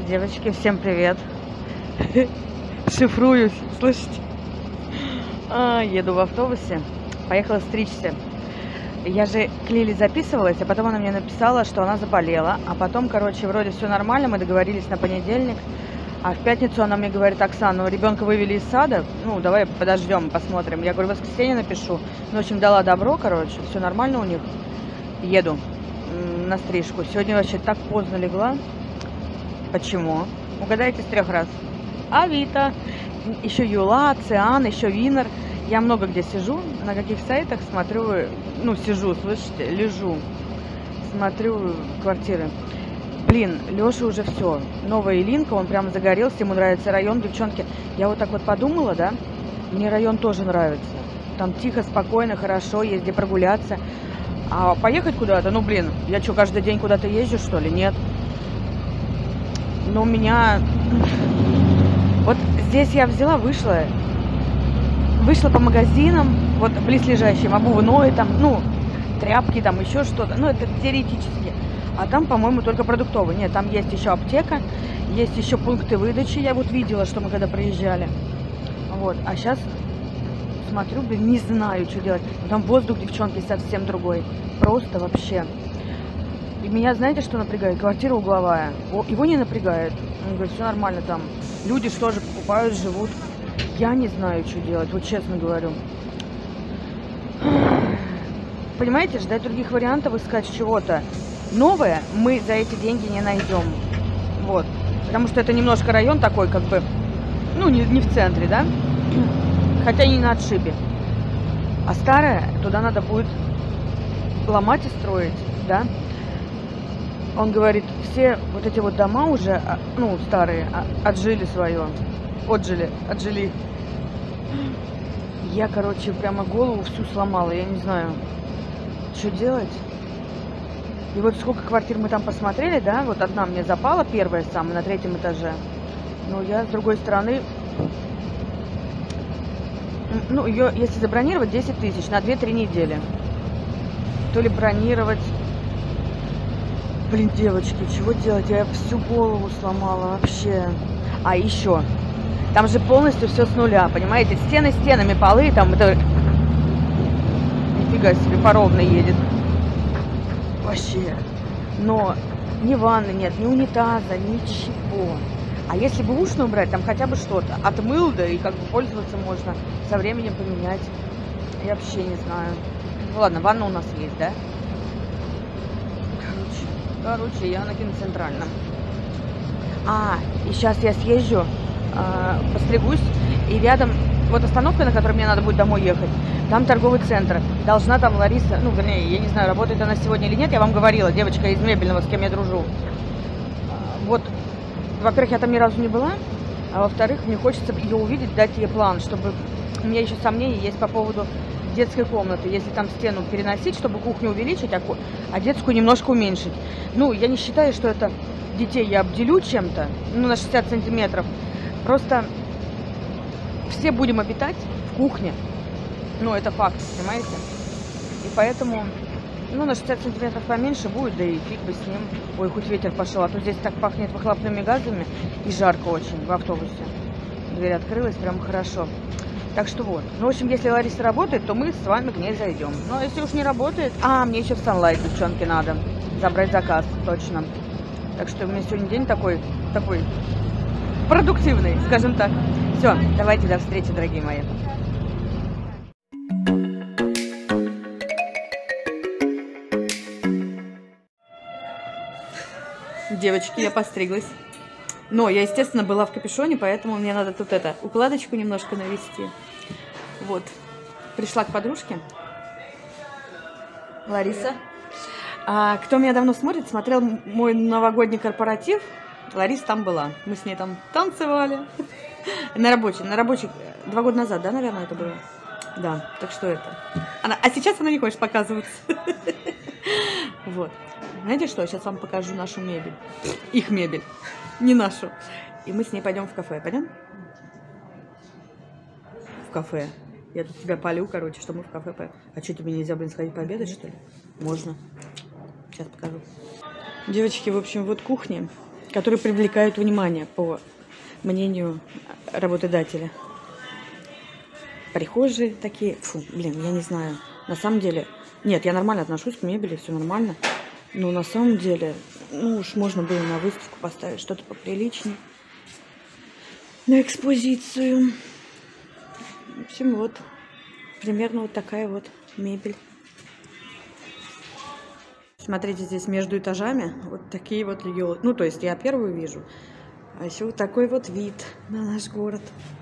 Девочки, всем привет. Шифруюсь, слышите? Еду в автобусе. Поехала стричься. Я же к Лиле записывалась, а потом она мне написала, что она заболела. А потом, короче, вроде все нормально, мы договорились на понедельник. А в пятницу она мне говорит: Оксана, ребенка вывели из сада. Ну, давай подождем, посмотрим. Я говорю, в воскресенье напишу. Ну, в общем, дала добро, короче, все нормально у них. Еду на стрижку. Сегодня вообще так поздно легла. Почему? Угадайте с 3 раз. Авито, еще Юла, Циан, еще Винер. Я много где сижу, на каких сайтах смотрю, ну, сижу, слышите, лежу, смотрю квартиры. Блин, Леша уже все. Новая Илинка, он прям загорелся, ему нравится район, девчонки. Я вот так вот подумала, да, мне район тоже нравится. Там тихо, спокойно, хорошо, есть где прогуляться. А поехать куда-то, ну, блин, я что, каждый день куда-то езжу, что ли? Нет. Но у меня... Вот здесь я взяла, вышла по магазинам, вот близлежащим, обувной, там, ну, тряпки, там, еще что-то. Ну, это теоретически. А там, по-моему, только продуктовый. Нет, там есть еще аптека, есть еще пункты выдачи. Я вот видела, что мы когда приезжали. Вот. А сейчас смотрю, блин, не знаю, что делать. Там воздух, девчонки, совсем другой. Просто вообще. И меня, знаете, что напрягает? Квартира угловая. Его не напрягает. Он говорит, все нормально там. Люди что же покупают, живут. Я не знаю, что делать, вот честно говорю. Понимаете, ждать других вариантов, искать чего-то новое мы за эти деньги не найдем. Вот. Потому что это немножко район такой, как бы, ну, не в центре, да? Хотя и не на отшибе. А старое, туда надо будет ломать и строить, да? Он говорит, все вот эти вот дома уже, ну, старые, отжили свое. Отжили. Я, короче, прямо голову всю сломала, я не знаю, что делать. И вот сколько квартир мы там посмотрели, да, вот одна мне запала, первая самая, на 3-м этаже. Но я, с другой стороны, ну, ее, если забронировать, 10 тысяч на 2-3 недели. То ли бронировать... Блин, девочки, чего делать? Я всю голову сломала вообще. А еще, там же полностью все с нуля, понимаете? Стены стенами, полы, там это... Нифига себе, по ровной едет. Вообще. Но ни ванны нет, ни унитаза, ничего. А если бы ушную убрать, там хотя бы что-то. Отмыл, да, и как бы пользоваться можно. Со временем поменять. Я вообще не знаю. Ну ладно, ванна у нас есть, да? Короче, я на Киноцентральном. И сейчас я съезжу, постригусь, и рядом, вот остановка, на которой мне надо будет домой ехать, там торговый центр. Должна там Лариса, ну, вернее, я не знаю, работает она сегодня или нет, я вам говорила, девочка из мебельного, с кем я дружу. Вот, во-первых, я там ни разу не была, а во-вторых, мне хочется ее увидеть, дать ей план, чтобы... У меня еще сомнения есть по поводу детской комнаты, если там стену переносить, чтобы кухню увеличить, а детскую немножко уменьшить. Ну, я не считаю, что это детей я обделю чем-то, ну, на 60 сантиметров. Просто все будем обитать в кухне. Ну, это факт, понимаете? И поэтому, ну, на 60 сантиметров поменьше будет, да и фиг бы с ним. Ой, хоть ветер пошел, а то здесь так пахнет выхлопными газами и жарко очень в автобусе. Дверь открылась, прям хорошо. Так что вот. Ну, в общем, если Лариса работает, то мы с вами к ней зайдем. Но если уж не работает... мне еще в Sunlight, девчонки, надо забрать заказ, точно. Так что у меня сегодня день такой продуктивный, скажем так. Все, давайте до встречи, дорогие мои. Девочки, я постриглась. Но я, естественно, была в капюшоне, поэтому мне надо тут укладочку немножко навести. Вот. Пришла к подружке. Лариса. Кто меня давно смотрит, смотрел мой новогодний корпоратив. Лариса там была. Мы с ней там танцевали. На рабочий 2 года назад, да, наверное, это было? Да, так что это. А сейчас она не хочет показываться. Вот. Знаете что? Сейчас вам покажу нашу мебель. Их мебель. Не нашу. И мы с ней пойдем в кафе. Пойдем? В кафе. Я тут тебя полю, короче, что мы в кафе пойдем. А что, тебе нельзя, блин, сходить пообедать, что ли? Можно. Сейчас покажу. Девочки, в общем, вот кухня. которые привлекают внимание, по мнению работодателя. Прихожие такие, фу, блин, я не знаю. На самом деле, нет, я нормально отношусь к мебели, все нормально. Но на самом деле, ну уж можно было на выставку поставить что-то поприличнее. На экспозицию. В общем, вот, примерно вот такая вот мебель. Смотрите, здесь между этажами вот такие вот елки. Ну, то есть я первую вижу. А еще вот такой вот вид на наш город.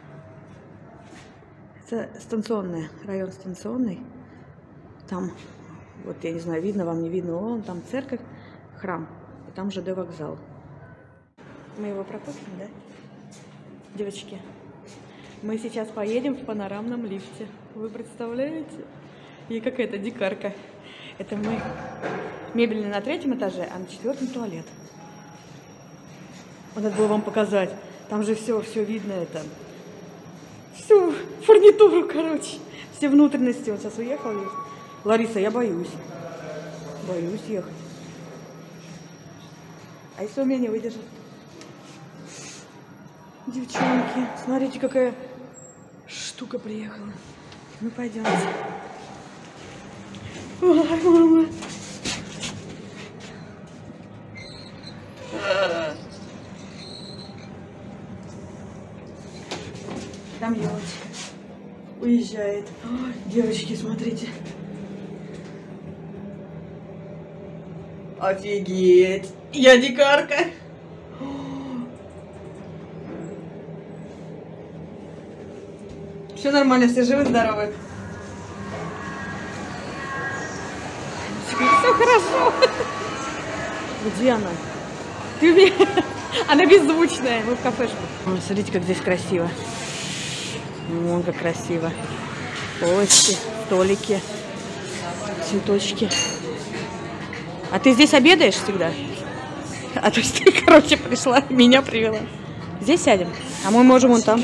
Это станционный, район станционный. Там, вот я не знаю, видно вам, не видно, вон там церковь, храм, и там ЖД вокзал. Мы его пропустим, да? Девочки, мы сейчас поедем в панорамном лифте. Вы представляете? И какая-то дикарка. Это мы мебельный на 3-м этаже, а на 4-м туалет. Вот надо было вам показать. Там же все видно это. Всю фурнитуру, короче. Все внутренности. Вот сейчас уехал лифт. Лариса, я боюсь. Боюсь ехать. А если у меня не выдержит? Девчонки, смотрите, какая штука приехала. Ну, пойдемте. Ой, мама. Там елочка уезжает. Ой, девочки, смотрите. Офигеть! Я дикарка! Все нормально, все живы-здоровы. Все хорошо. Где она? Ты мне... Она беззвучная. Мы в кафешку. Смотрите, как здесь красиво. Вон как красиво. Полочки, столики, цветочки. А ты здесь обедаешь всегда? А то есть ты, короче, пришла, меня привела. Здесь сядем? А мы можем вон там.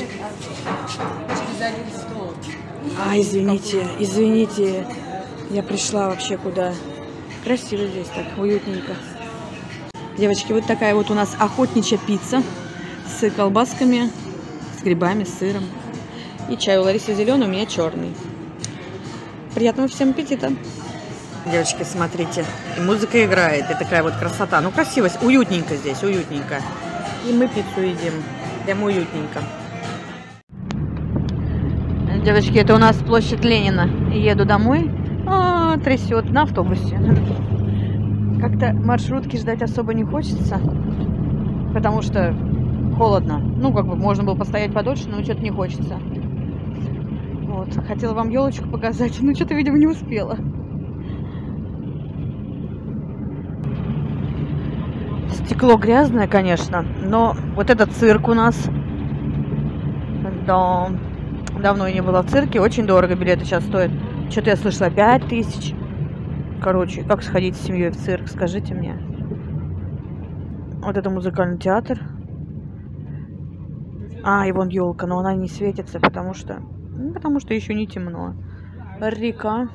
А, извините. Я пришла вообще куда. Красиво здесь так, уютненько. Девочки, вот такая вот у нас охотничья пицца с колбасками, с грибами, с сыром. И чай у Ларисы зеленый, у меня черный. Приятного всем аппетита. Девочки, смотрите, и музыка играет, и такая вот красота. Ну, красиво, уютненько здесь, уютненько. И мы пиццу едим, прям уютненько. Девочки, это у нас площадь Ленина. Еду домой. Трясет на автобусе. Как-то маршрутки ждать особо не хочется, потому что холодно. Ну, как бы можно было постоять подольше, но что-то не хочется. Вот, хотела вам елочку показать, но что-то, видимо, не успела. Стекло грязное, конечно, но вот этот цирк у нас. Да, давно я не была в цирке, очень дорого билеты сейчас стоят. Что-то я слышала, 5000. Короче, как сходить с семьей в цирк, скажите мне. Вот это музыкальный театр. И вон елка, но она не светится, потому что еще не темно. Река.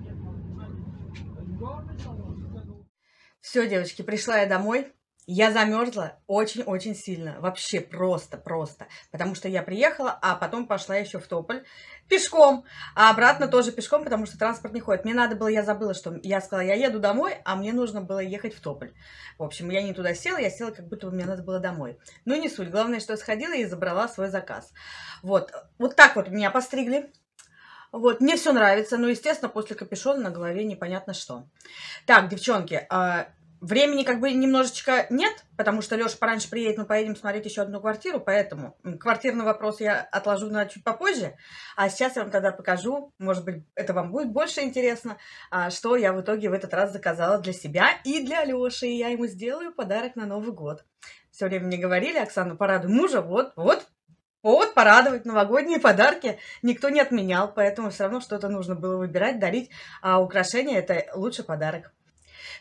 Все, девочки, пришла я домой. Я замерзла очень-очень сильно. Вообще просто. Потому что я приехала, а потом пошла еще в Тополь пешком. А обратно тоже пешком, потому что транспорт не ходит. Мне надо было, я забыла, что я сказала, я еду домой, а мне нужно было ехать в Тополь. В общем, я не туда села, я села, как будто бы мне надо было домой. Ну, не суть. Главное, что я сходила и забрала свой заказ. Вот так вот меня постригли. Вот, мне все нравится. Но, естественно, после капюшона на голове непонятно что. Так, девчонки, времени как бы немножечко нет, потому что Леша пораньше приедет, мы поедем смотреть еще одну квартиру, поэтому квартирный вопрос я отложу на чуть попозже. А сейчас я вам тогда покажу, может быть, это вам будет больше интересно, что я в итоге в этот раз заказала для себя и для Леши. И я ему сделаю подарок на Новый год. Все время мне говорили, Оксана, порадуй мужа, вот, порадовать, новогодние подарки никто не отменял, поэтому все равно что-то нужно было выбирать, дарить, а украшения – это лучший подарок.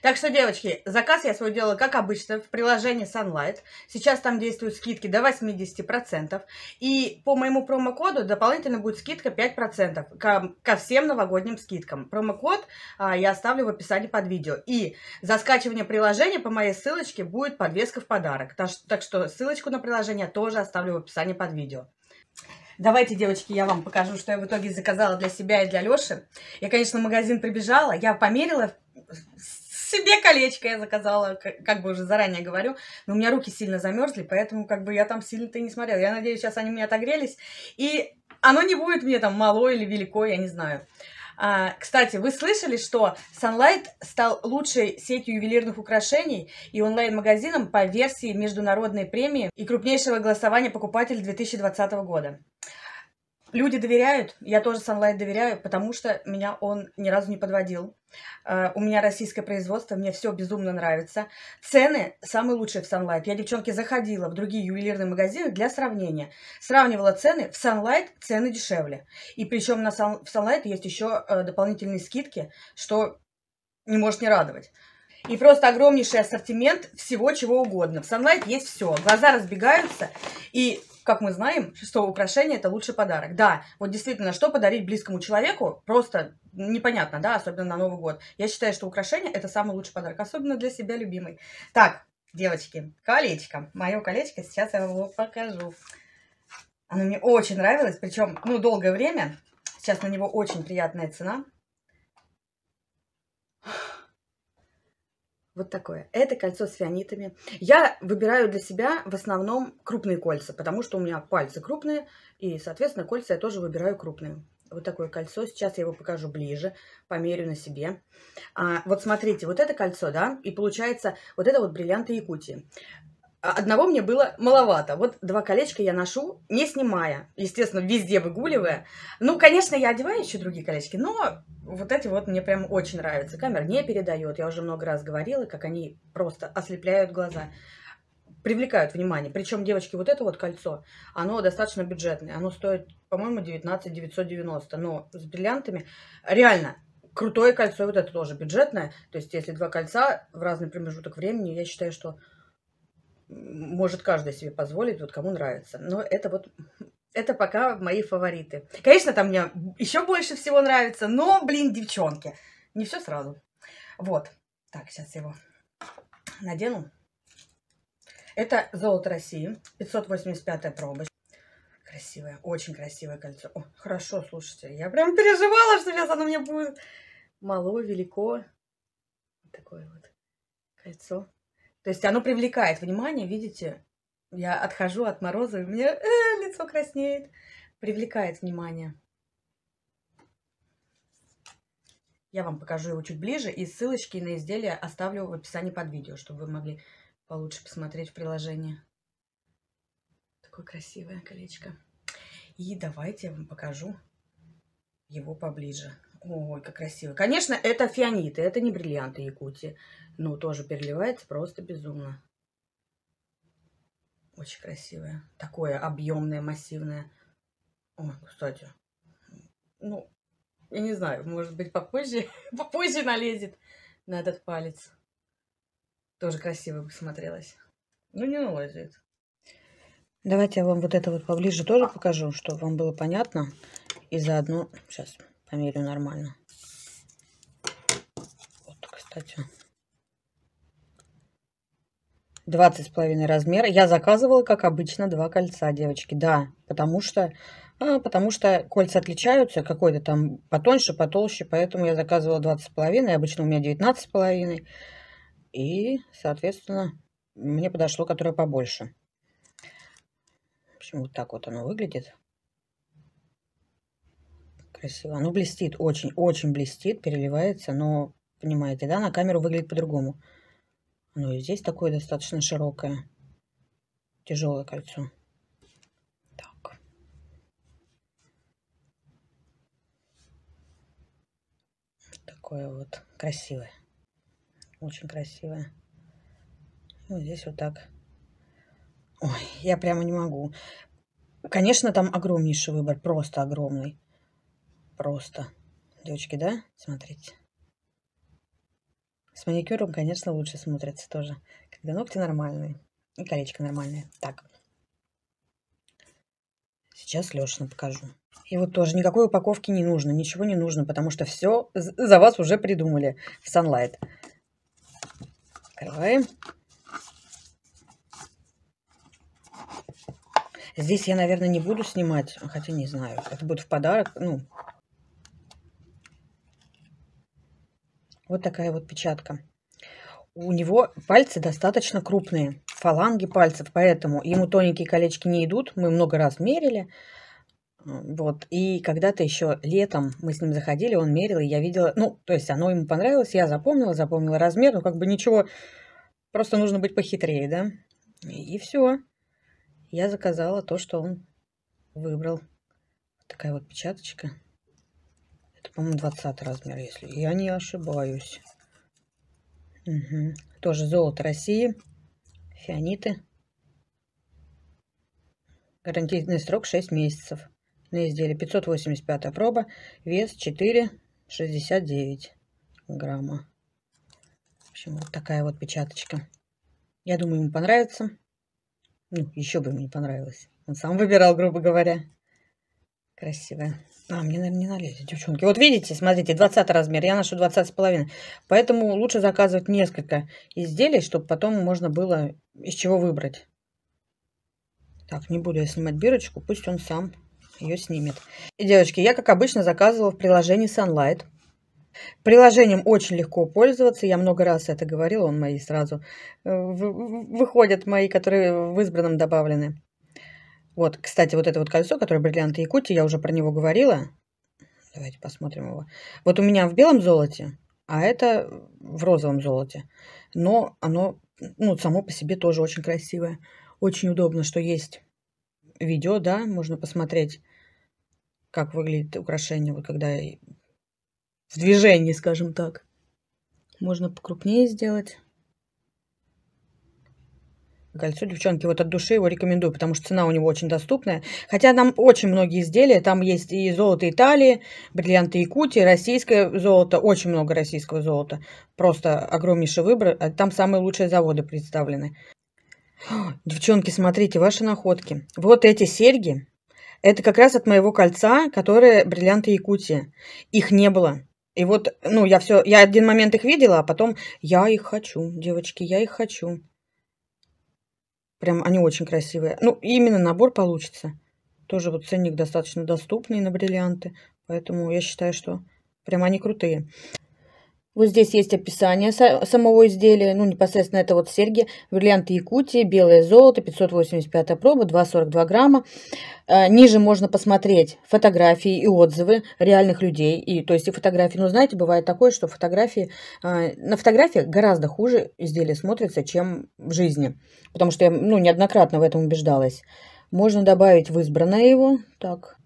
Так что, девочки, заказ я свой делала, как обычно, в приложении Sunlight. Сейчас там действуют скидки до 80%. И по моему промокоду дополнительно будет скидка 5% ко всем новогодним скидкам. Промокод я оставлю в описании под видео. И за скачивание приложения по моей ссылочке будет подвеска в подарок. Так что ссылочку на приложение тоже оставлю в описании под видео. Давайте, девочки, я вам покажу, что я в итоге заказала для себя и для Лёши. Я, конечно, в магазин прибежала, я померила себе колечко, я заказала, как бы уже заранее говорю. Но у меня руки сильно замерзли, поэтому как бы я там сильно-то и не смотрела. Я надеюсь, сейчас они у меня отогрелись, и оно не будет мне там мало или велико, я не знаю. Кстати, вы слышали, что Sunlight стал лучшей сетью ювелирных украшений и онлайн-магазином по версии международной премии и крупнейшего голосования покупателей 2020 года. Люди доверяют, я тоже Sunlight доверяю, потому что меня он ни разу не подводил. У меня российское производство, мне все безумно нравится. Цены самые лучшие в Sunlight. Я, девчонки, заходила в другие ювелирные магазины для сравнения. Сравнивала цены, в Sunlight цены дешевле. И причем в Sunlight есть еще дополнительные скидки, что не может не радовать. И просто огромнейший ассортимент всего чего угодно. В Sunlight есть все. Глаза разбегаются. И, как мы знаем, что украшение – это лучший подарок. Да, вот действительно, что подарить близкому человеку, просто непонятно, да, особенно на Новый год. Я считаю, что украшение – это самый лучший подарок, особенно для себя любимый. Так, девочки, колечко. Мое колечко, сейчас я вам его покажу. Оно мне очень нравилось, причем, долгое время. Сейчас на него очень приятная цена. Вот такое. Это кольцо с фианитами. Я выбираю для себя в основном крупные кольца, потому что у меня пальцы крупные, и, соответственно, кольца я тоже выбираю крупные. Вот такое кольцо. Сейчас я его покажу ближе, померю на себе. Вот смотрите, вот это кольцо, да, и получается вот это вот бриллианты Якутии. Одного мне было маловато. Вот 2 колечка я ношу, не снимая. Естественно, везде выгуливая. Конечно, я одеваю еще другие колечки, но вот эти вот мне прям очень нравятся. Камера не передает. Я уже много раз говорила, как они просто ослепляют глаза. Привлекают внимание. Причем, девочки, вот это вот кольцо, оно достаточно бюджетное. Оно стоит, по-моему, 19 990. Но с бриллиантами реально крутое кольцо. Вот это тоже бюджетное. То есть, если 2 кольца в разный промежуток времени, я считаю, что может каждый себе позволить, вот кому нравится. Но это пока мои фавориты. Конечно, там мне еще больше всего нравится, но, блин, девчонки, не все сразу. Вот. Так, сейчас я его надену. Это золото России, 585-я проба. Красивое, очень красивое кольцо. О, хорошо, слушайте, я прям переживала, что сейчас оно мне будет мало, велико. Вот такое вот кольцо. То есть оно привлекает внимание, видите? Я отхожу от мороза, и у меня лицо краснеет. Привлекает внимание. Я вам покажу его чуть ближе, и ссылочки на изделие оставлю в описании под видео, чтобы вы могли получше посмотреть в приложении. Такое красивое колечко. И давайте я вам покажу его поближе. Ой, как красиво. Конечно, это фианиты, это не бриллианты Якутии. Но тоже переливается просто безумно. Очень красивое. Такое объемное, массивное. Ой, кстати. Я не знаю, может быть, попозже налезет на этот палец. Тоже красиво бы смотрелось. Не налазит. Давайте я вам вот это вот поближе тоже покажу, чтобы вам было понятно. И заодно... Сейчас померю нормально. Вот, кстати. 20,5 размера. Я заказывала, как обычно, 2 кольца, девочки. Да, потому что кольца отличаются. Какой-то там потоньше, потолще. Поэтому я заказывала 20,5. Обычно у меня 19,5. И, соответственно, мне подошло, которое побольше. В общем, вот так вот оно выглядит. Красиво. Оно блестит. Очень блестит. Переливается. Но, понимаете, да, на камеру выглядит по-другому. Ну и здесь такое достаточно широкое, тяжелое кольцо. Так. Такое вот красивое. Очень красивое. Вот здесь вот так. Ой, я прямо не могу. Конечно, там огромнейший выбор. Просто огромный. Просто. Девочки, да? Смотрите. С маникюром, конечно, лучше смотрится тоже. Когда ногти нормальные и колечко нормальное. Так. Сейчас Лешину покажу. И вот тоже никакой упаковки не нужно, ничего не нужно, потому что все за вас уже придумали в Sunlight. Открываем. Здесь я, наверное, не буду снимать, хотя не знаю. Это будет в подарок. Ну, вот такая вот печатка. У него пальцы достаточно крупные, фаланги пальцев, поэтому ему тоненькие колечки не идут. Мы много раз мерили. Вот. И когда-то еще летом мы с ним заходили, он мерил, и я видела, ну, то есть оно ему понравилось, я запомнила размер, ну, как бы ничего, просто нужно быть похитрее, да. И все. Я заказала то, что он выбрал. Такая вот печаточка. Это, по-моему, 20 размер, если я не ошибаюсь. Угу. Тоже золото России. Фианиты. Гарантийный срок 6 месяцев. На изделие 585 проба. Вес 4,69 грамма. В общем, вот такая вот печаточка. Я думаю, ему понравится. Ну, еще бы ему не понравилось. Он сам выбирал, грубо говоря. Красивая. Мне, наверное, не налезет, девчонки. Вот видите, смотрите, 20 размер. Я ношу 20,5. Поэтому лучше заказывать несколько изделий, чтобы потом можно было из чего выбрать. Так, не буду я снимать бирочку. Пусть он сам ее снимет. И, девочки, я, как обычно, заказывала в приложении Sunlight. Приложением очень легко пользоваться. Я много раз это говорила. Он мои сразу выходят, мои, которые в избранном добавлены. Вот, кстати, вот это вот кольцо, которое бриллианты Якутии, я уже про него говорила. Давайте посмотрим его. Вот у меня в белом золоте, а это в розовом золоте. Но оно, ну, само по себе тоже очень красивое. Очень удобно, что есть видео, да, можно посмотреть, как выглядит украшение, вот когда в движении, скажем так. Можно покрупнее сделать. Кольцо, девчонки, вот от души его рекомендую, потому что цена у него очень доступная. Хотя там очень многие изделия, там есть и золото Италии, бриллианты Якутии, российское золото, очень много российского золота. Просто огромнейший выбор, там самые лучшие заводы представлены. Девчонки, смотрите, ваши находки. Вот эти серьги, это как раз от моего кольца, которые бриллианты Якутии. Их не было. И вот, ну, я один момент их видела, а потом я их хочу, девочки, я их хочу. Прям они очень красивые. Ну, именно набор получится. Тоже вот ценник достаточно доступный на бриллианты. Поэтому я считаю, что прям они крутые. Вот здесь есть описание самого изделия. Ну, непосредственно это вот серьги. Бриллианты Якутии, белое золото, 585 проба, 2,42 грамма. Ниже можно посмотреть фотографии и отзывы реальных людей. И, то есть и фотографии, ну, знаете, бывает такое, что фотографии, на фотографиях гораздо хуже изделие смотрится, чем в жизни. Потому что я, ну, неоднократно в этом убеждалась. Можно добавить в избранное его. Так.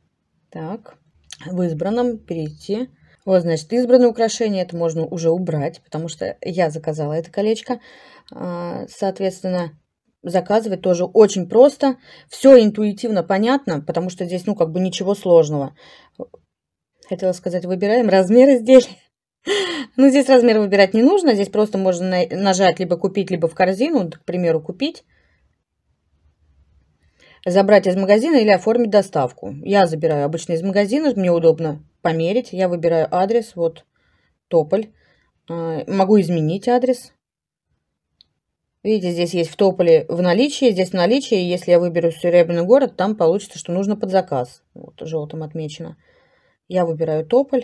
В избранном перейти. Вот, значит, избранное украшение, это можно уже убрать, потому что я заказала это колечко. Соответственно, заказывать тоже очень просто. Все интуитивно понятно, потому что здесь, ну, как бы ничего сложного. Хотела сказать, выбираем размер изделия. Ну, здесь размер выбирать не нужно. Здесь просто можно нажать либо купить, либо в корзину. К примеру, купить. Забрать из магазина или оформить доставку. Я забираю обычно из магазина, мне удобно померить. Я выбираю адрес, вот, Тополь. Могу изменить адрес. Видите, здесь есть в Тополе в наличии, здесь в наличии. Если я выберу Серебряный город, там получится, что нужно под заказ. Вот, желтым отмечено. Я выбираю Тополь.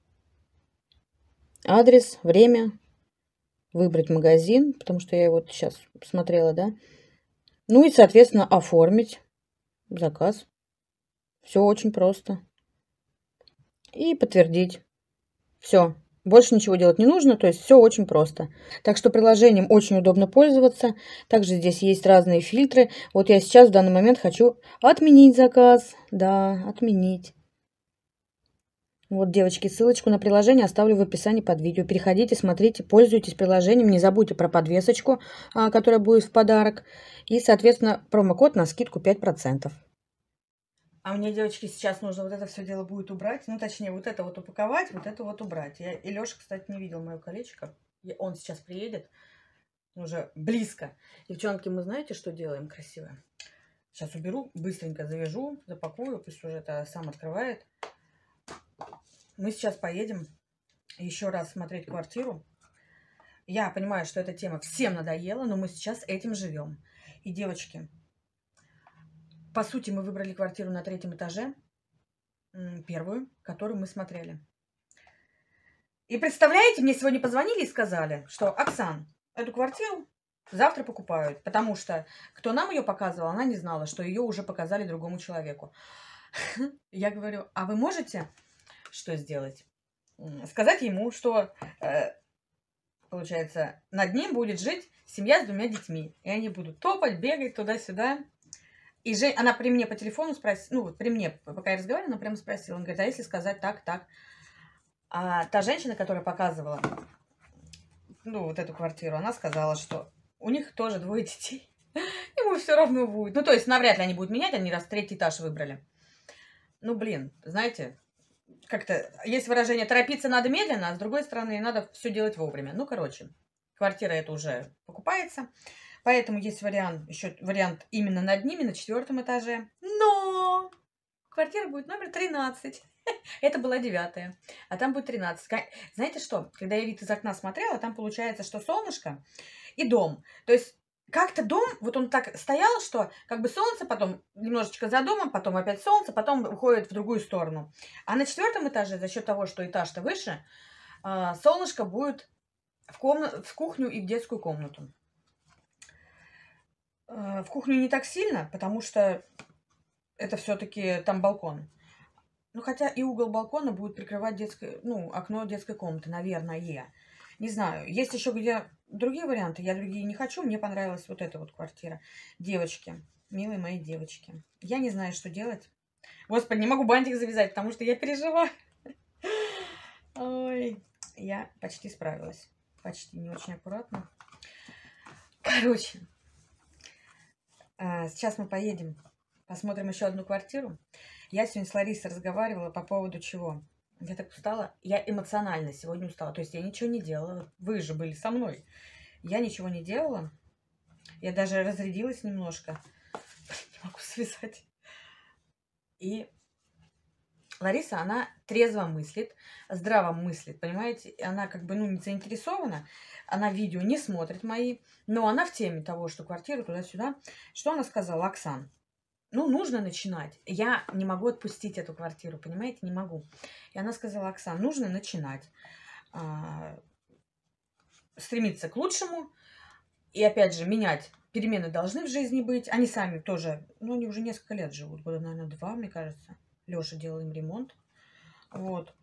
Адрес, время. Выбрать магазин, потому что я его сейчас посмотрела, да. Ну и, соответственно, оформить заказ. Все очень просто. И подтвердить. Все. Больше ничего делать не нужно, то есть все очень просто. Так что приложением очень удобно пользоваться. Также здесь есть разные фильтры. Вот я сейчас в данный момент хочу отменить заказ. Да, отменить. Вот, девочки, ссылочку на приложение оставлю в описании под видео. Переходите, смотрите, пользуйтесь приложением. Не забудьте про подвесочку, которая будет в подарок. И, соответственно, промокод на скидку 5%. А мне, девочки, сейчас нужно вот это все дело будет убрать. Ну, точнее, вот это вот упаковать, вот это вот убрать. И Леша, кстати, не видел мое колечко. Он сейчас приедет, уже близко. Девчонки, мы знаете, что делаем красивое? Сейчас уберу, быстренько завяжу, запакую, пусть уже это сам открывает. Мы сейчас поедем еще раз смотреть квартиру. Я понимаю, что эта тема всем надоела, но мы сейчас этим живем. И, девочки, по сути, мы выбрали квартиру на 3-м этаже, первую, которую мы смотрели. И представляете, мне сегодня позвонили и сказали, что Оксан, эту квартиру завтра покупают, потому что кто нам ее показывал, она не знала, что ее уже показали другому человеку. Я говорю, а вы можете что сделать? Сказать ему, что, получается, над ним будет жить семья с 2 детьми. И они будут топать, бегать туда-сюда. И она при мне по телефону спросила, ну вот при мне, пока я разговаривала, она прямо спросила. Он говорит, а если сказать так, так? А та женщина, которая показывала, ну, вот эту квартиру, она сказала, что у них тоже 2 детей. Ему все равно будет. Ну, то есть, навряд ли они будут менять, они раз 3-й этаж выбрали. Ну, блин, знаете, как-то есть выражение «торопиться надо медленно», а с другой стороны, надо все делать вовремя. Ну, короче, квартира эта уже покупается. Поэтому есть вариант, еще вариант именно над ними, на 4-м этаже. Но квартира будет номер 13. Это была 9-я, а там будет 13. Знаете что? Когда я вид из окна смотрела, там получается, что солнышко и дом. То есть как-то дом, вот он так стоял, что как бы солнце, потом немножечко за домом, потом опять солнце, потом уходит в другую сторону. А на 4-м этаже, за счет того, что этаж-то выше, солнышко будет в кухню и в детскую комнату. В кухню не так сильно, потому что это все-таки там балкон. Ну, хотя и угол балкона будет прикрывать окно детской комнаты, наверное. Не знаю. Есть еще где другие варианты. Я другие не хочу. Мне понравилась вот эта вот квартира. Девочки, милые мои девочки. Я не знаю, что делать. Господи, не могу бантик завязать, потому что я переживаю. Ой, я почти справилась. Почти, не очень аккуратно. Короче, сейчас мы поедем, посмотрим еще одну квартиру. Я сегодня с Ларисой разговаривала по поводу чего. Я так устала. Я эмоционально сегодня устала. То есть я ничего не делала. Вы же были со мной. Я ничего не делала. Я даже разрядилась немножко. Не могу связать. И Лариса, она трезво мыслит, здраво мыслит, понимаете? Она как бы, не заинтересована. Она видео не смотрит мои. Но она в теме того, что квартиру туда-сюда. Что она сказала? Оксан, нужно начинать. Я не могу отпустить эту квартиру, понимаете? Не могу. И она сказала, Оксан, нужно начинать. Стремиться к лучшему. И опять же, менять. Перемены должны в жизни быть. Они сами тоже, они уже несколько лет живут. Года, наверное, 2, мне кажется. Леша делал им ремонт. Вот.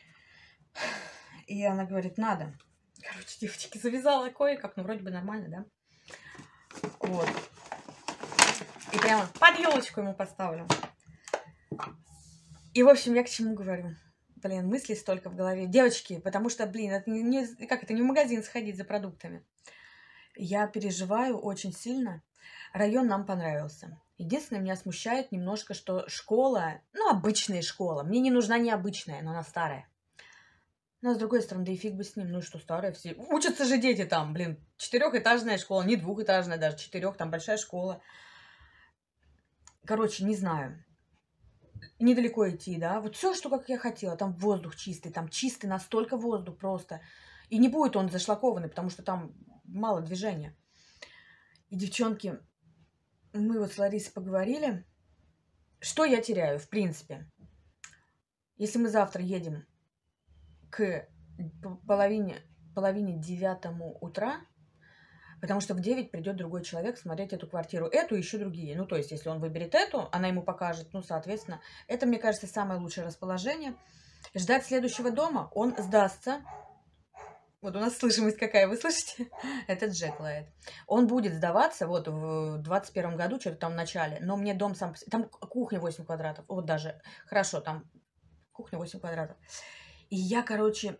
И она говорит, надо. Короче, девочки, завязала кое-как. Вроде бы нормально, да? Вот. И прямо под елочку ему поставлю. И, в общем, я к чему говорю? Блин, мыслей столько в голове. Девочки, потому что, блин, это не в магазин сходить за продуктами. Я переживаю очень сильно. Район нам понравился. Единственное, меня смущает немножко, что школа, обычная школа. Мне не нужна необычная, но она старая. Но, с другой стороны, да и фиг бы с ним, что старая. Все учатся же дети там, блин. 4-этажная школа, не 2-этажная, даже 4, там большая школа. Короче, не знаю. Недалеко идти, да. Вот все, что как я хотела. Там воздух чистый, там чистый настолько воздух просто. И не будет он зашлакованный, потому что там мало движения. И, девчонки, мы вот с Ларисой поговорили. Что я теряю, в принципе? Если мы завтра едем к половине 9 утра, потому что в 9 придет другой человек смотреть эту квартиру. Эту и еще другие. То есть, если он выберет эту, она ему покажет. Соответственно, это, мне кажется, самое лучшее расположение. Ждать следующего дома, он сдастся. Вот у нас слышимость какая, вы слышите? Это Джек лает. Он будет сдаваться вот в 21 году, что-то там в начале. Но мне дом сам... Там кухня 8 квадратов. Вот даже. Хорошо, там кухня 8 квадратов. И я, короче,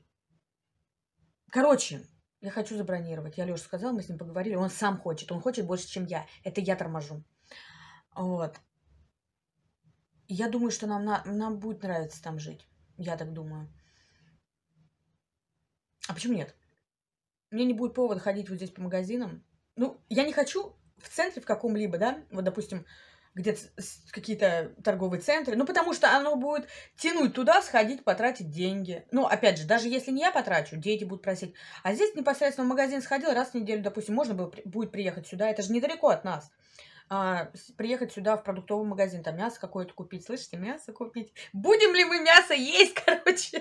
я хочу забронировать. Я Лёше сказала, мы с ним поговорили. Он сам хочет. Он хочет больше, чем я. Это я торможу. Вот. И я думаю, что нам будет нравиться там жить. Я так думаю. А почему нет? мне не будет повода ходить вот здесь по магазинам. Ну, я не хочу в центре в каком-либо, да, вот, допустим, где-то какие-то торговые центры, ну, потому что оно будет тянуть туда, сходить, потратить деньги. Ну, опять же, даже если не я потрачу, дети будут просить. А здесь непосредственно в магазин сходил раз в неделю, допустим, можно было, будет приехать сюда, это же недалеко от нас. Приехать сюда в продуктовый магазин, там мясо какое-то купить, слышите, мясо купить. Будем ли мы мясо есть, короче?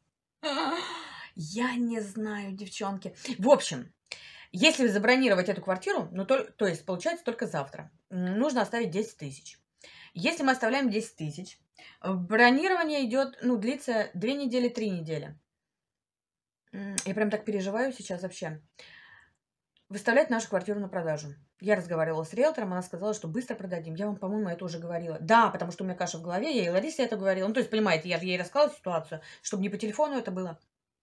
Я не знаю, девчонки. В общем, если забронировать эту квартиру, ну, то есть, получается, только завтра, нужно оставить 10 тысяч. Если мы оставляем 10 тысяч, бронирование идет, ну, длится 2 недели, 3 недели. Я прям так переживаю сейчас вообще. Выставлять нашу квартиру на продажу. Я разговаривала с риэлтором, она сказала, что быстро продадим. Я вам, по-моему, это уже говорила. Да, потому что у меня каша в голове, я и Ларисе это говорила. Ну, то есть, понимаете, я же ей рассказала ситуацию, чтобы не по телефону это было.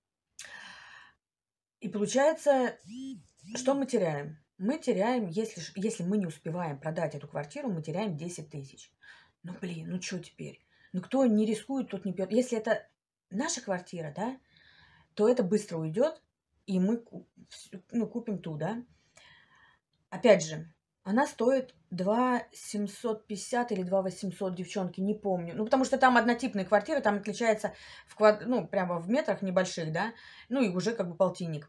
И получается, что мы теряем? Мы теряем, если мы не успеваем продать эту квартиру, мы теряем 10 тысяч. Ну, блин, ну что теперь? Ну, кто не рискует, тот не пьет. Если это наша квартира, да, то это быстро уйдет, и мы купим ту, да. Опять же, она стоит 2 750 или 2 800, девчонки, не помню. Ну, потому что там однотипные квартиры, там отличается прямо в метрах небольших, да, ну, и уже как бы полтинник.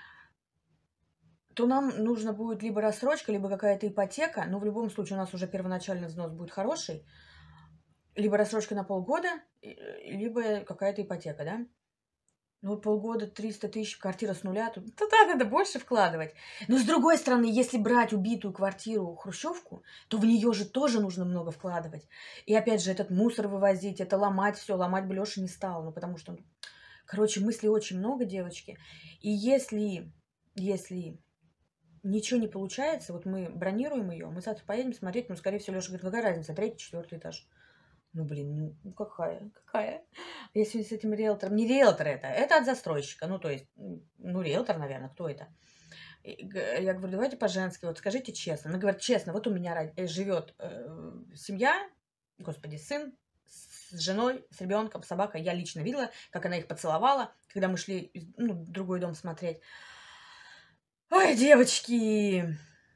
То нам нужно будет либо рассрочка, либо какая-то ипотека, но в любом случае у нас уже первоначальный взнос будет хороший, либо рассрочка на полгода, либо какая-то ипотека, да. Ну, полгода, 300 тысяч, квартира с нуля, тут туда надо больше вкладывать. Но с другой стороны, если брать убитую квартиру, хрущевку, то в нее же тоже нужно много вкладывать. И опять же, этот мусор вывозить, это ломать все, ломать бы Леша не стал, ну, потому что, короче, мыслей очень много, девочки. И если ничего не получается, вот мы бронируем ее, мы завтра поедем смотреть, ну, скорее всего, Леша говорит, какая разница, 3-й, 4-й этаж. Ну, блин, ну какая? Если с этим риэлтором... Не риэлтор это от застройщика. Ну, то есть, ну, риэлтор, наверное, кто это? Я говорю, давайте по-женски, вот скажите честно. Она говорит, честно, вот у меня живет семья, господи, сын с женой, с ребенком, собакой. Я лично видела, как она их поцеловала, когда мы шли в другой дом смотреть. Ой, девочки!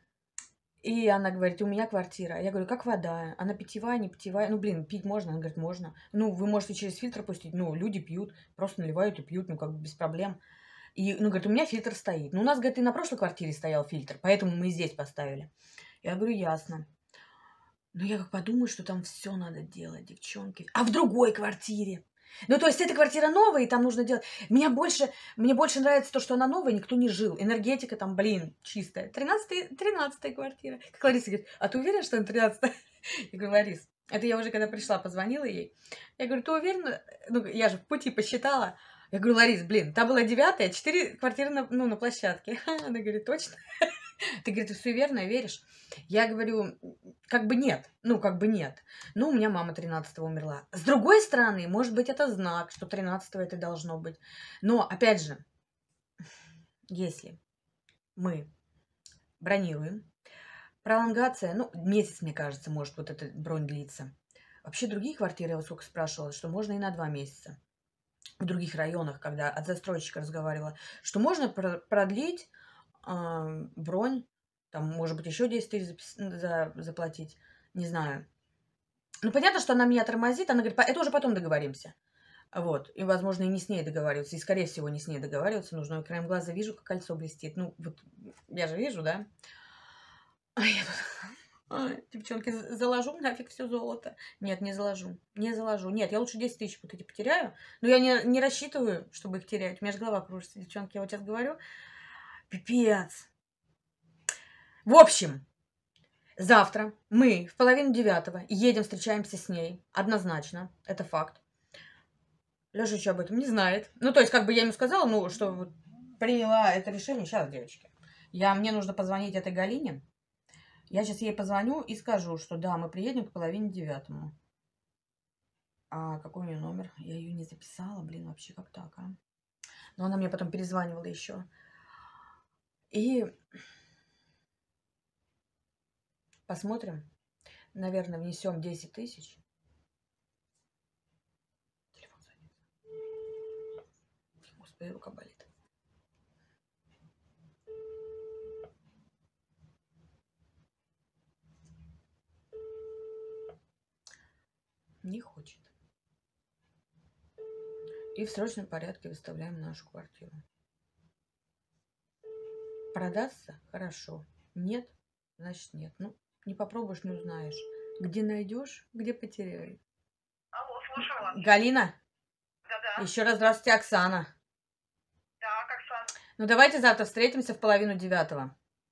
И она говорит, у меня квартира. Я говорю, как вода? Она питьевая, не питьевая? Ну, блин, пить можно? Она говорит, можно. Ну, вы можете через фильтр пустить. Ну, люди пьют, просто наливают и пьют, ну, как бы без проблем. И, ну, говорит, у меня фильтр стоит. Ну, у нас, говорит, и на прошлой квартире стоял фильтр, поэтому мы и здесь поставили. Я говорю, ясно. Но я как подумаю, что там все надо делать, девчонки. А в другой квартире? Ну, то есть, эта квартира новая, и там нужно делать... Мне больше нравится то, что она новая, никто не жил. Энергетика там, блин, чистая. 13-я квартира. Как Лариса говорит, а ты уверена, что она 13-я? Я говорю, Ларис, это я уже когда пришла, позвонила ей. Я говорю, ты уверена? Ну, я же в пути посчитала. Я говорю, Ларис, блин, та была 9-я, 4 квартиры на площадке. Она говорит, точно? Ты, говорит, ты суеверная, веришь? Я говорю, как бы нет. Ну, как бы нет. Ну, у меня мама 13-го умерла. С другой стороны, может быть, это знак, что 13-го это должно быть. Но, опять же, если мы бронируем, пролонгация, ну, месяц, мне кажется, может вот эта бронь длиться. Вообще, другие квартиры, я вот сколько спрашивала, что можно и на 2 месяца. В других районах, когда от застройщика разговаривала, что можно продлить бронь, там, может быть, еще 10 тысяч заплатить, не знаю. Ну, понятно, что она меня тормозит, она говорит, это уже потом договоримся. Вот, и, возможно, и не с ней договариваться, и, скорее всего, не с ней договариваться нужно. Я краем глаза вижу, как кольцо блестит. Ну, вот, я же вижу, да? А я тут... девчонки, заложу нафиг все золото. Нет, не заложу. Не заложу. Нет, я лучше 10 тысяч вот эти потеряю. Но я не рассчитываю, чтобы их терять. У меня же голова кружится, девчонки. Я вот сейчас говорю. Пипец. В общем, завтра мы в 8:30 едем, встречаемся с ней. Однозначно. Это факт. Лёша еще об этом не знает. Ну, то есть, как бы я ему сказала, ну, что вот приняла это решение. Сейчас, девочки. Мне нужно позвонить этой Галине. Я сейчас ей позвоню и скажу, что да, мы приедем к 8:30. А какой у нее номер? Я ее не записала, блин, вообще как так, а? Но она мне потом перезванивала еще. И посмотрим. Наверное, внесем 10 тысяч. Телефон звонит. Господи, рука болит. Не хочет. И в срочном порядке выставляем нашу квартиру. Продастся? Хорошо. Нет? Значит нет. Ну, не попробуешь, не узнаешь. Где найдешь, где потеряешь. Алло, слушаю вас. Галина? Да-да. Еще раз здравствуйте, Оксана. Так, Оксана. Ну, давайте завтра встретимся в 8:30. 8:30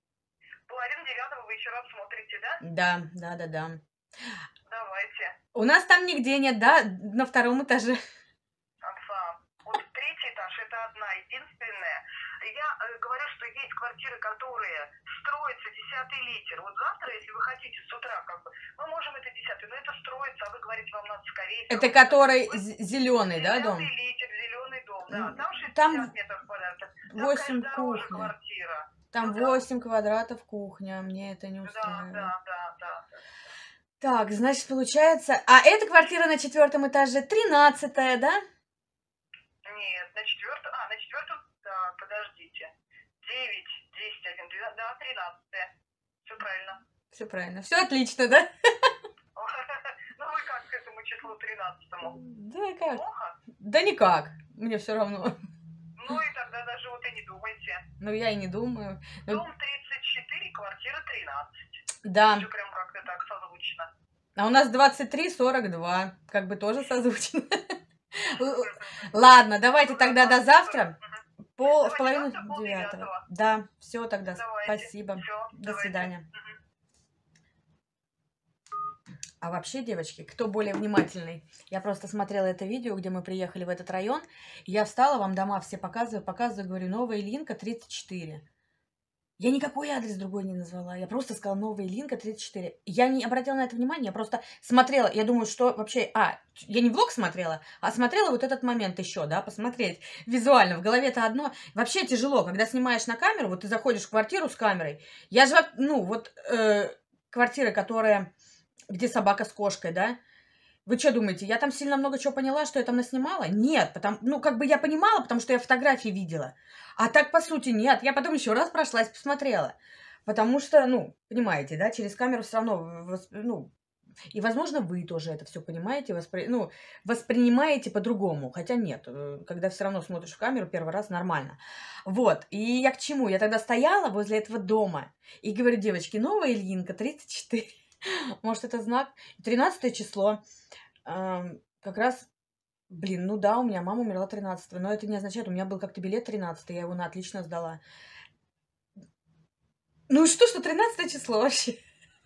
вы еще раз смотрите, да? Да. Давайте. У нас там нигде нет, да? На 2-м этаже. Оксана, вот 3-й этаж это одна, единственная. Я говорю, что есть квартиры, которые строятся 10-й литер. Вот завтра, если вы хотите с утра, как бы, мы можем это 10-й, но это строится, а вы говорите, вам надо скорее. Это который зеленый, да, дом? 10-й литер, зеленый дом, да. Там 60 Там метров квадратных. 8 дороже кухня. квартира. Там Ну, 8 квадратов кухня. Мне это не устраивает. Да. Так, значит, получается... А эта квартира на 4-м этаже 13-я, да? Нет, на 4-м... на 4-м... Так, подождите. 9, 10, 1, 12, да, 13-я. Все правильно. Все правильно. Все отлично, да? Ну вы как к этому числу 13-му? Да как? Плохо? Да никак. Мне все равно. Ну и тогда даже вот и не думайте. Ну, я и не думаю. Дом 34, квартира 13. Да. Все прям как-то так созвучно. А у нас 23-42. Как бы тоже созвучно. Ладно, давайте тогда до завтра. В 8:30. Да, все тогда. Спасибо. До свидания. А вообще, девочки, кто более внимательный, я просто смотрела это видео, где мы приехали в этот район, и я встала, вам дома все показываю, говорю, Новая Ильинка, 34. Я никакой адрес другой не назвала, я просто сказала Новая Ильинка, 34. Я не обратила на это внимания, я просто смотрела, я думаю, что вообще... я не влог смотрела, а смотрела вот этот момент еще, да, посмотреть визуально. В голове-то одно. Вообще тяжело, когда снимаешь на камеру, вот ты заходишь в квартиру с камерой, я же, квартира, которая... Где собака с кошкой, да? Вы что думаете, я там сильно много чего поняла, что я там наснимала? Нет, я понимала, потому что я фотографии видела. А так, по сути, нет. Я потом еще раз прошлась, посмотрела. Потому что, понимаете, да, через камеру все равно, и, возможно, вы тоже это все понимаете, воспринимаете по-другому. Хотя нет, когда все равно смотришь в камеру первый раз, нормально. Вот, и я к чему? Я тогда стояла возле этого дома и говорю, девочки, Новая Ильинка, 34. Может, это знак? 13 число. Как раз, у меня мама умерла 13-го. Но это не означает, у меня был как-то билет 13-й, я его на отлично сдала. Ну что 13 число вообще?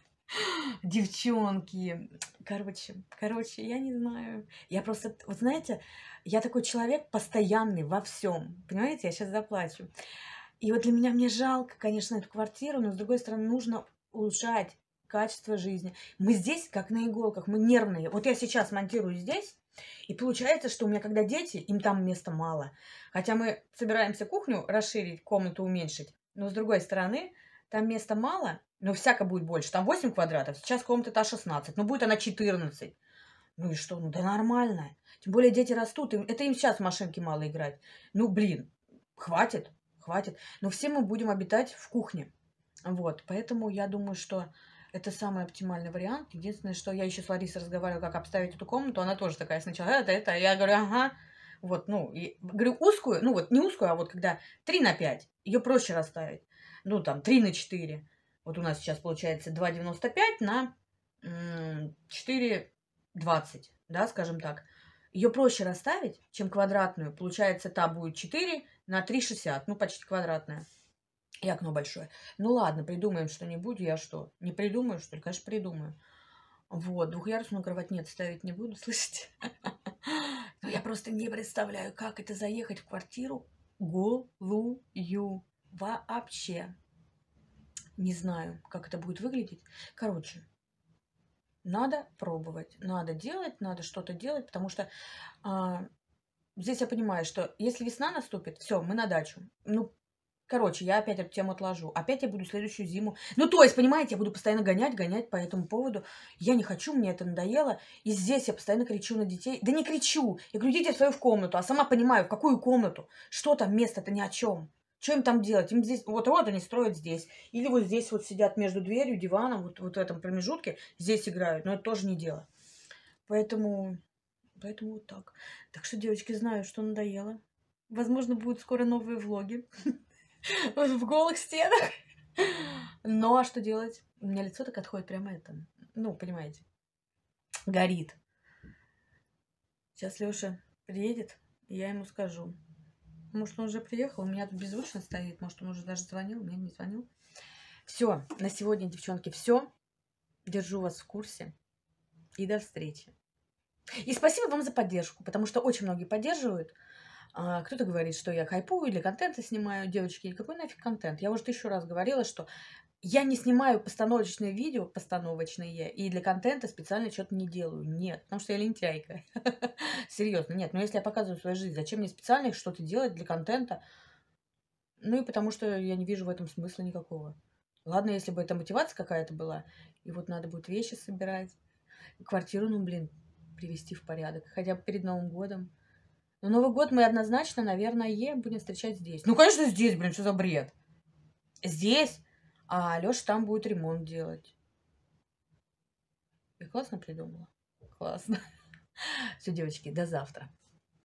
Девчонки. Короче, я не знаю. Я просто, вот знаете, я такой человек постоянный во всем. Понимаете, я сейчас заплачу. И вот для меня, мне жалко, конечно, эту квартиру, но с другой стороны, нужно улучшать качество жизни. Мы здесь, как на иголках, мы нервные. Вот я сейчас монтирую здесь, и получается, что у меня, когда дети, им там места мало. Хотя мы собираемся кухню расширить, комнату уменьшить. Но с другой стороны, там места мало, но всяко будет больше. Там 8 квадратов, сейчас комната-то 16, но будет она 14. Ну и что? Ну да нормально. Тем более дети растут, это им сейчас в машинке мало играть. Хватит. Но все мы будем обитать в кухне. Вот, поэтому я думаю, что это самый оптимальный вариант. Единственное, что я еще с Ларисой разговаривала, как обставить эту комнату. Она тоже такая сначала, это. Я говорю, ага. Вот, говорю, узкую, не узкую, а вот когда 3×5, ее проще расставить. 3×4. Вот у нас сейчас получается 2,95 на 4,20, да, скажем так. Ее проще расставить, чем квадратную. Получается, та будет 4 на 3,60, почти квадратная. И окно большое. Ну ладно, придумаем что-нибудь. Я что, не придумаю, что ли? Конечно, придумаю. Вот, двухъярусную кровать нет, ставить не буду, слышите? Но я просто не представляю, как это заехать в квартиру голую. Вообще. Не знаю, как это будет выглядеть. Короче, надо пробовать, надо делать, надо что-то делать, потому что здесь я понимаю, что если весна наступит, все, мы на дачу. Короче, я опять эту тему отложу. Опять я буду следующую зиму. То есть, понимаете, я буду постоянно гонять по этому поводу. Я не хочу, мне это надоело. И здесь я постоянно кричу на детей. Да не кричу. Я говорю, идите свою в комнату. А сама понимаю, в какую комнату. Что там, место-то ни о чем. Что им там делать? Им здесь, вот они строят здесь. Или вот здесь вот сидят между дверью, диваном, вот в этом промежутке. Здесь играют. Но это тоже не дело. Поэтому вот так. Так что, девочки, знаю, что надоело. Возможно, будут скоро новые влоги в голых стенах. Но что делать? У меня лицо так отходит прямо это. Ну, понимаете, горит. Сейчас Лёша приедет, и я ему скажу. Может, он уже приехал, у меня тут беззвучно стоит. Может, он уже даже звонил, мне не звонил. Все, на сегодня, девчонки, все. Держу вас в курсе. И до встречи. И спасибо вам за поддержку, потому что очень многие поддерживают. Кто-то говорит, что я хайпую, для контента снимаю. Девочки, какой нафиг контент? Я уже 1000 раз говорила, что я не снимаю постановочные видео, постановочные, и для контента специально что-то не делаю. Нет, потому что я лентяйка. Серьезно, нет. Но если я показываю свою жизнь, зачем мне специально что-то делать для контента? Ну и потому что я не вижу в этом смысла никакого. Ладно, если бы это мотивация какая-то была, и вот надо будет вещи собирать, квартиру, ну, блин, привести в порядок, хотя бы перед Новым годом. Но Новый год мы однозначно, наверное, будем встречать здесь. Ну, конечно, здесь, блин, что за бред? Здесь, а Лёша там будет ремонт делать. Я классно придумала? Классно. Все, девочки, до завтра.